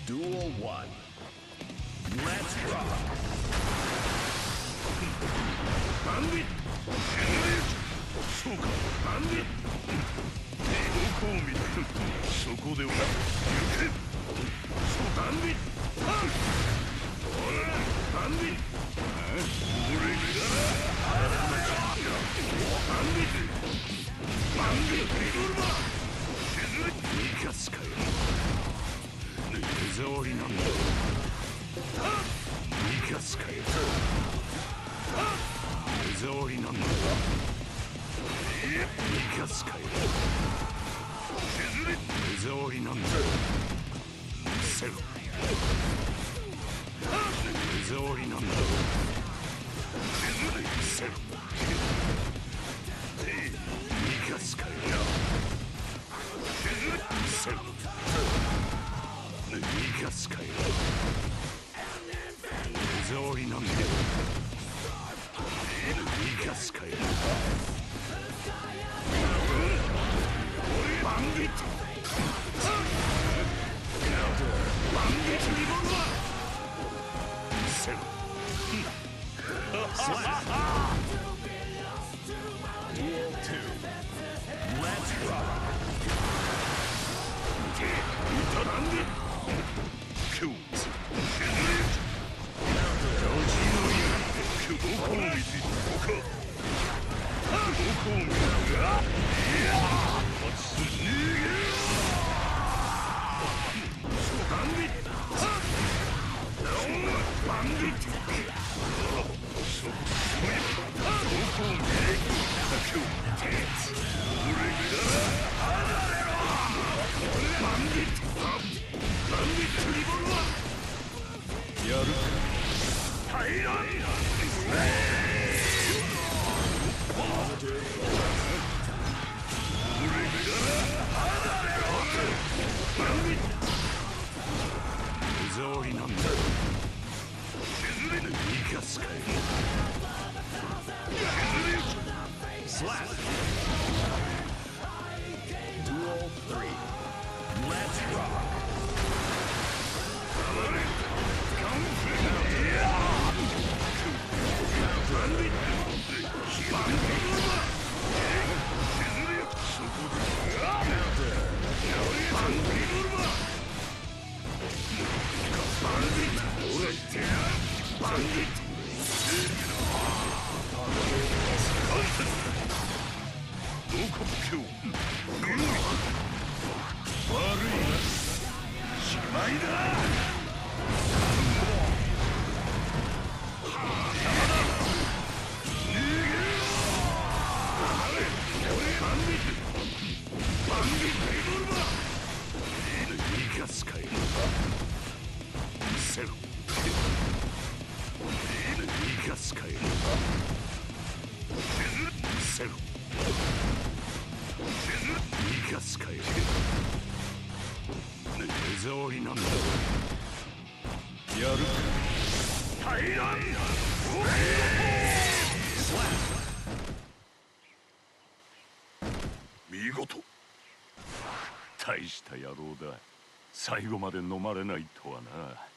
Duel 1. Let's rock. Bandit! そうか、バンディット。どこを見てそこでは行け。そうバンディット。ほらバンディット。俺からバンディット。バンディットリボルバー。生かすかよ。手触りなんだ。生かすかよ。手触りなんだ。生かすかよ。手触りなんだ。せろ。手触りなんだ。せろ。生かすかよ。せろ。生かすかよ。手触りなんだ。生かすかよ。バンディット。バンディットリボルバー。セロ。Duel 2. Let's rock. バンディット。キューズ。どこを見ているのか。どこを見ているのか。Slap. Duel 3. Let's rock.大した野郎だ。最後まで飲まれないとはな。